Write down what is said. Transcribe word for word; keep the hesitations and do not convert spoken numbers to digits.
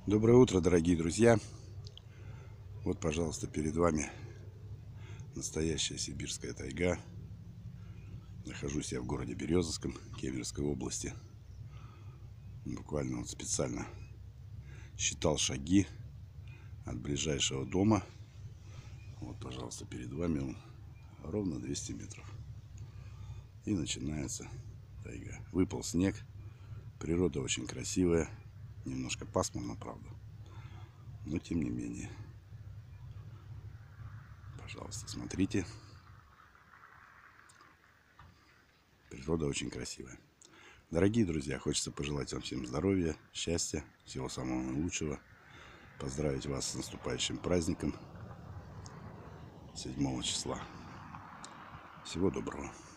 Доброе утро, дорогие друзья! Вот, пожалуйста, перед вами настоящая сибирская тайга. Нахожусь я в городе Березовском, Кемеровской области. Буквально вот специально считал шаги от ближайшего дома. Вот, пожалуйста, перед вами он ровно двести метров. И начинается тайга. Выпал снег. Природа очень красивая. Немножко пасмурно, правда. Но тем не менее. Пожалуйста, смотрите. Природа очень красивая. Дорогие друзья, хочется пожелать вам всем здоровья, счастья, всего самого наилучшего. Поздравить вас с наступающим праздником седьмого числа. Всего доброго.